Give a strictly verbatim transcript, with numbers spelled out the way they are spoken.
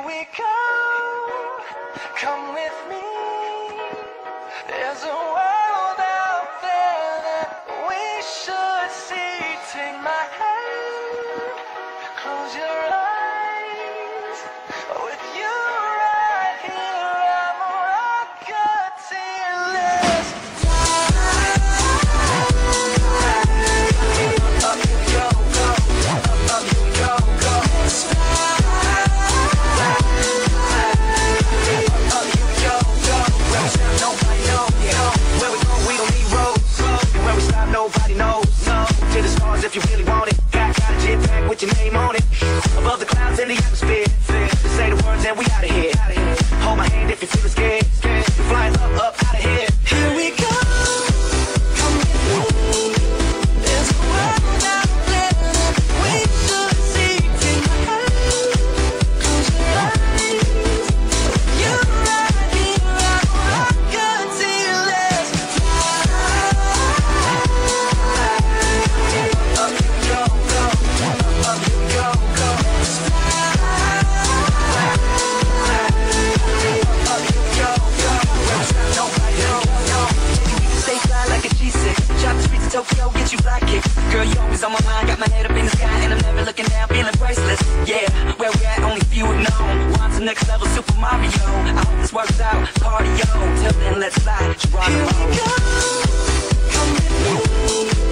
Here we go, come with me. There's a world out there that we should see. Take my hand, close your eyes. With you right here, I'm rocketeerless. Up you go, go, up, up you go, go. Up you go, go. Where we stop, nobody knows. Where we go, we don't need roads. And where we stop, nobody knows. To the stars if you really want it. Got, got a jet pack with your name on it. Above the clouds in the atmosphere. Just say the words and we out of here. Hold my hand if you feel scared. We're flying up, up, out of here. Here we go. Come with me. There's a world out there that we should see. Take my hand, close your eyes. You right here, I'm rocketeerless. Up you go, go. Up you go, go. Up you go, go. Where we stop, nobody knows. Stay fly like a G six. Drop the streets of Tokyo, get you fly kick. Girl, you always on my mind. Got my head up in the sky and I'm never looking down, feeling priceless. Yeah, where we at, only few have known. We're on to next level, Super Mario. I hope this works out, party yo. Till then, let's fly, Geronimo. Here we go, come with me.